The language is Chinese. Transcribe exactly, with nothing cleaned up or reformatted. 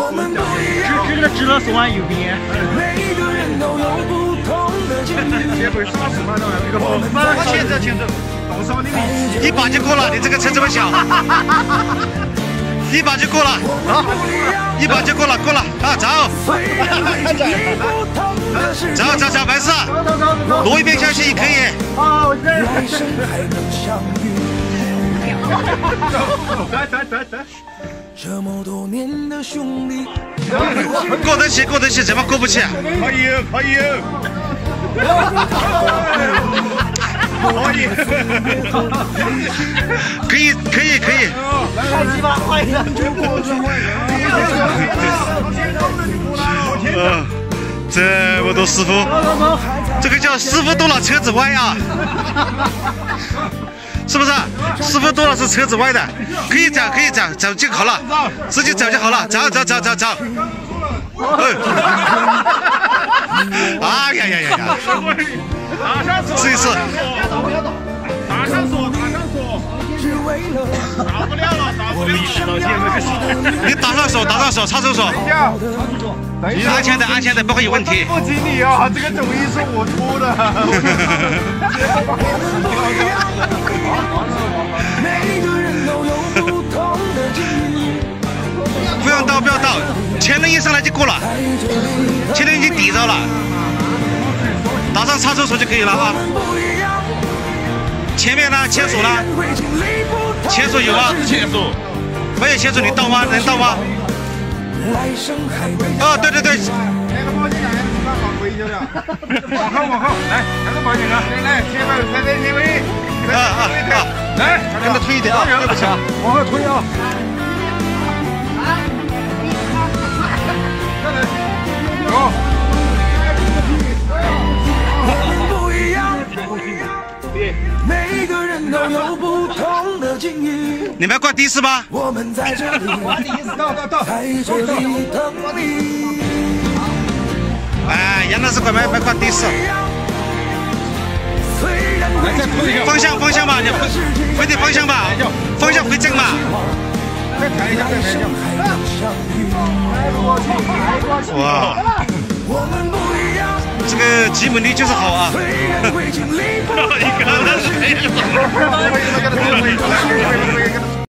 只只给他指了送完右边。 结果啥事嘛？这个不，前走前走，多少厘米？一把就过了，你这个车这么小，一把就过了啊！一把就过了，过了啊！走，走走走，没事，挪一边消息可以。 好，我这。 来来来来。 这么多年的兄弟， 过得去，过得去，怎么过不去？可以，可以，可以，可以，可以，可以。 来几把快的。 呃，这么多师傅，这个叫师傅多了车子歪啊。是不是？师傅多了是车子歪的，可以走，可以走，走就好了，直接走就好了，走走走走走。哎呀呀呀呀！试一试。打上锁，打上锁。打不了了，打不了了。你打上锁，打上锁，插手锁。安全的，安全的，不会有问题。不听你啊，这个主意是我出的。不要倒，不要倒，前轮一上来就过了，前轮已经抵着了，打上插手锁就可以了啊。前面呢，前锁呢？前锁有吗？前锁没有前锁，你倒吗？能倒吗？哦，对对对。那个保险箱刚好回去了。往后往后，来，看个保险箱，来，前面来来前面。啊啊啊！来，跟他推一点啊，对不起啊，往后推啊。走。不一样，每个人都有不同的境遇。你们要挂的士吗？我们在这里，到到到，在这里等你。哎，杨老师快买买挂的士。来，再推一下。方向方向吧，你回点方向吧，方向回正嘛。再抬一下，再抬一下。哇，这个吉姆尼就是好啊。一个人。